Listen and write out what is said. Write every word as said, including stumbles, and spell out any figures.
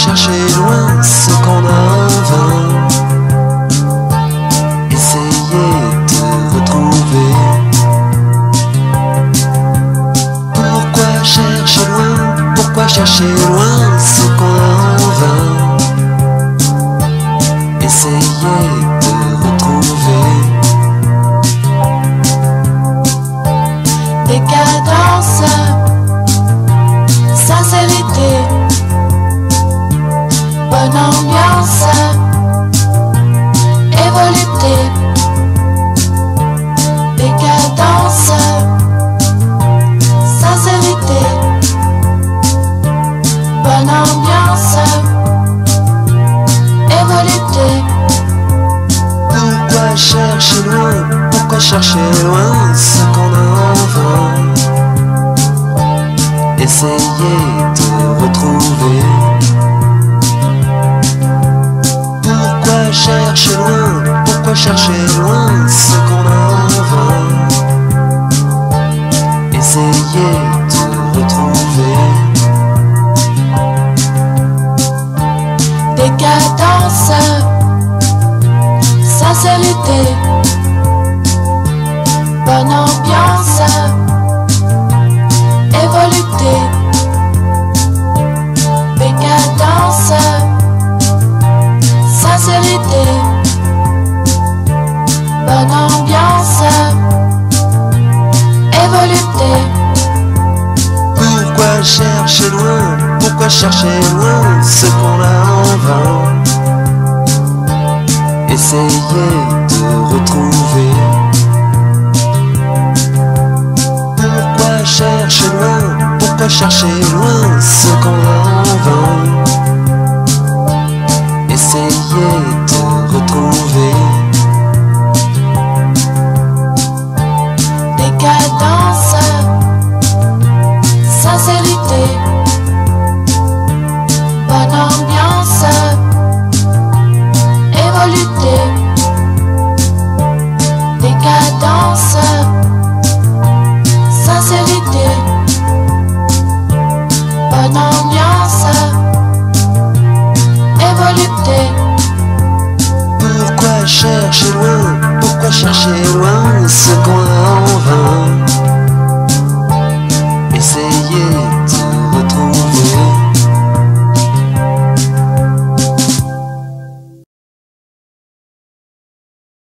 chercher loin ce qu'on a en vain? Essayer de retrouver. Pourquoi chercher loin? Pourquoi chercher loin ce qu'on a en vain? Essayer de retrouver. Décadence, sincérité, bonne ambiance et volupté. Décadence, sincérité, bonne ambiance et volupté. Pourquoi chercher loin? Pourquoi chercher loin ce qu'on a en vain? Essayer de retrouver. Pourquoi chercher loin? Pourquoi chercher loin ce qu'on a en vain? Essayer de retrouver. Décadence, sincérité, bonne ambiance et volupté. Décadence, sincérité, bonne ambiance et volupté. Pourquoi chercher loin? Pourquoi chercher loin ce qu'on a en vain? Essayer de retrouver. Pourquoi chercher loin? Pourquoi chercher loin ce qu'on a en vain? Essayer de retrouver. Décadence, sincérité, bonne ambiance et volupté. Décadence, sincérité, bonne ambiance et volupté. Pourquoi chercher loin? Pourquoi chercher loin ce qu'on